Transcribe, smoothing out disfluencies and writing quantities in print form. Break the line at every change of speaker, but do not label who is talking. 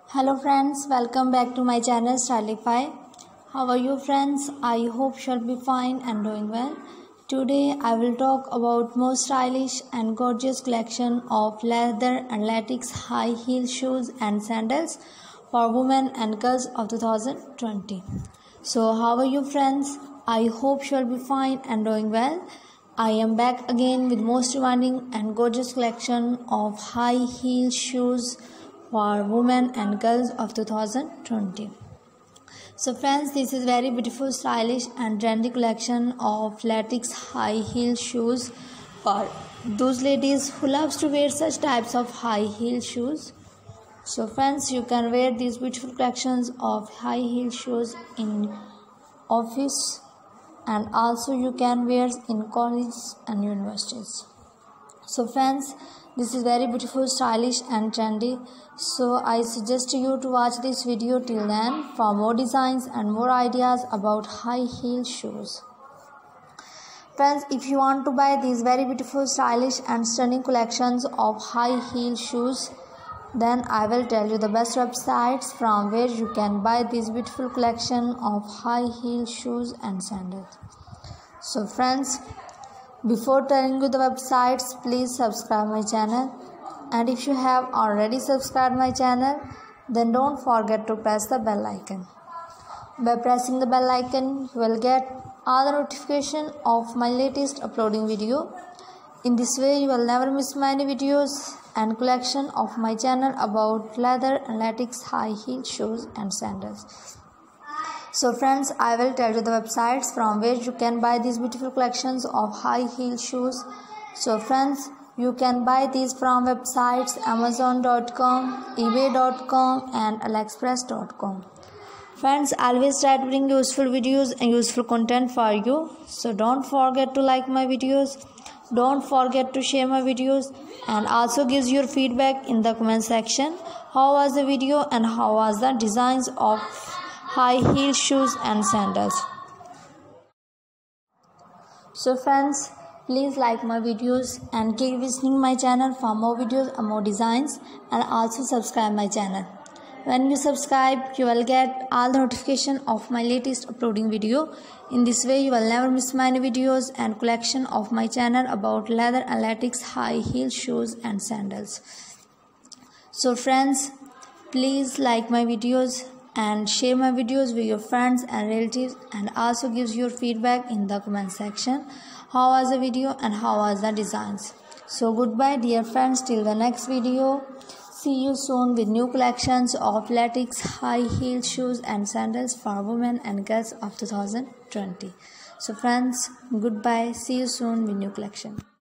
Hello friends, welcome back to my channel Stylify. How are you friends? I hope you'll be fine and doing well. Today I will talk about most stylish and gorgeous collection of leather and latex high heel shoes and sandals for women and girls of 2020. So how are you friends? I hope you'll be fine and doing well. I am back again with most demanding and gorgeous collection of high heel shoes for women and girls of 2020. So friends, this is very beautiful, stylish and trendy collection of latex high heel shoes for those ladies who loves to wear such types of high heel shoes. So friends, you can wear these beautiful collections of high heel shoes in office, and also you can wear in colleges and universities. So friends, this is very beautiful, stylish and trendy. So I suggest you to watch this video till then for more designs and more ideas about high heel shoes. Friends, if you want to buy these very beautiful, stylish and stunning collections of high heel shoes, then I will tell you the best websites from where you can buy this beautiful collection of high heel shoes and sandals. So friends, before telling you the websites, please subscribe my channel, and if you have already subscribed my channel, then don't forget to press the bell icon. By pressing the bell icon, you will get all the notification of my latest uploading video. In this way, you will never miss my any videos and collection of my channel about leather and latex high heel shoes and sandals. So friends, I will tell you the websites from where you can buy these beautiful collections of high heel shoes. So friends, you can buy these from websites amazon.com, ebay.com and aliexpress.com. Friends, always try to bring useful videos and useful content for you. So don't forget to like my videos. Don't forget to share my videos, and also gives your feedback in the comment section. How was the video and how was the designs of high heel shoes and sandals? So friends, please like my videos and keep visiting my channel for more videos and more designs, and also subscribe my channel. When you subscribe, you will get all the notification of my latest uploading video. In this way, you will never miss my videos and collection of my channel about leather and latex high heel shoes and sandals. So friends, please like my videos and share my videos with your friends and relatives, and also gives your feedback in the comment section. How was the video and how was the designs? So goodbye dear friends, till the next video. See you soon with new collections of latex high heel shoes and sandals for women and girls of 2020. So friends, goodbye. See you soon with new collection.